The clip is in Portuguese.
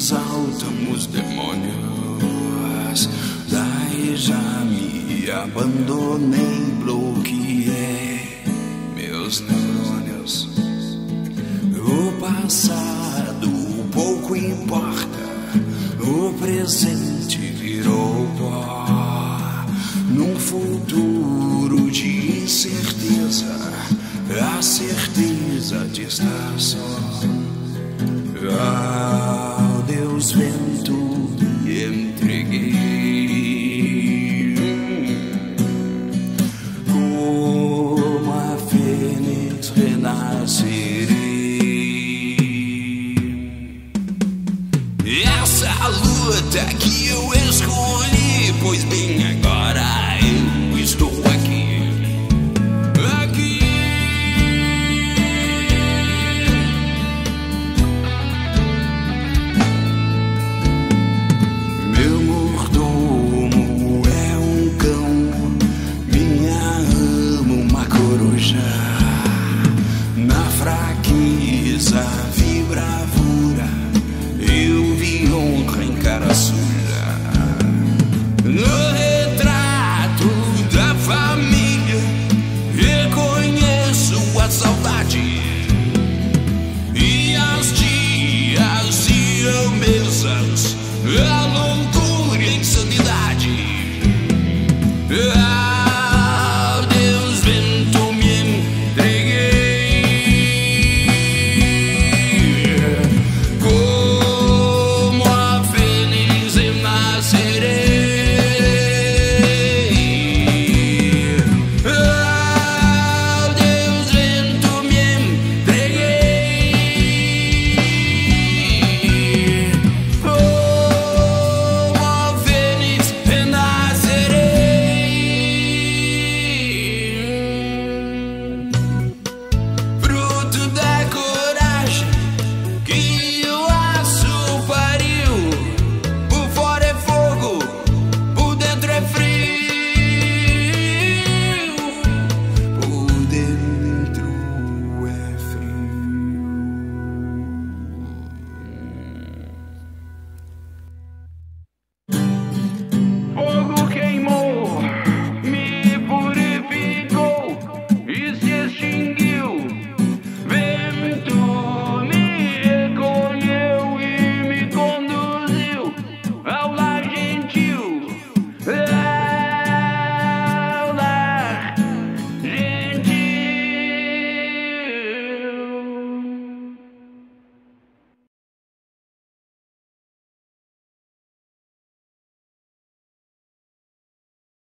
exaltam os demônios. Daí já me abandonei, bloqueei meus neurônios. O passado pouco importa, o presente virou pó. Num futuro de incerteza, a certeza de estar só. Ao Deus vento me entreguei, como a fênix renascerei. Essa luta que eu escolhi, pois bem, agora eu estou aqui. Na fraqueza vi bravura, eu vi honra em cara suja. No retrato da família reconheço a saudade, e as tias e mesas,